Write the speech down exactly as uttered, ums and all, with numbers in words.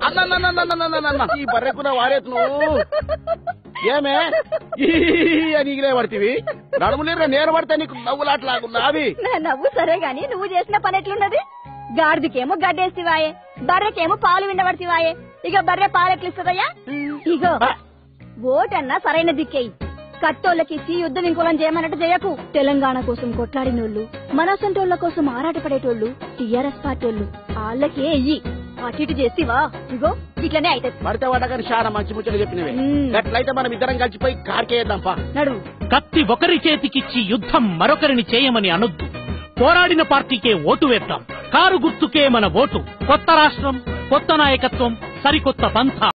అన్న ఈ బర్రెకున్న వారేత్ నువ్వు ఏమే నీకులే పడుతుంది నడుములేరుగా నేను పడితే నీకు నవ్వులాట్లాగున్నావి. నవ్వు సరే గాని నువ్వు చేసిన పని ఎట్లున్నది? గాడిదికేమో గడ్డేస్తివాయే, బర్రెకేమో పాలు విండబడితివాయే. ఇక బర్రె పాలెట్లిస్తుందయ్యా? ఇగో ఓటన్నా సరైన దిక్కేయి. కట్టోళ్ళకిచ్చి యుద్ధం ఇంకోలం చేయమన్నట్టు చేయకు. తెలంగాణ కోసం కొట్లాడినోళ్ళు, మనసంటోళ్ల కోసం ఆరాటపడేటోళ్ళు టీఆర్ఎస్ పార్టీలు వాళ్ళకే ఎయ్యి. అటు ఇటు చేసివా ఇగో ఇట్లనే అయితే పడితే వాడగాని చాలా మంచి ముచ్చట చెప్పినవే. అట్లయితే మనం ఇద్దరం కలిసిపోయి కార్కేద్దాంపా. నడు. కత్తి ఒకరి చేతికిచ్చి యుద్ధం మరొకరిని చేయమని అనొద్దు. పోరాడిన పార్టీకే ఓటు వేద్దాం. కారు గుర్తుకే మన ఓటు. కొత్త రాష్ట్రం, కొత్త నాయకత్వం, సరికొత్త పంథ.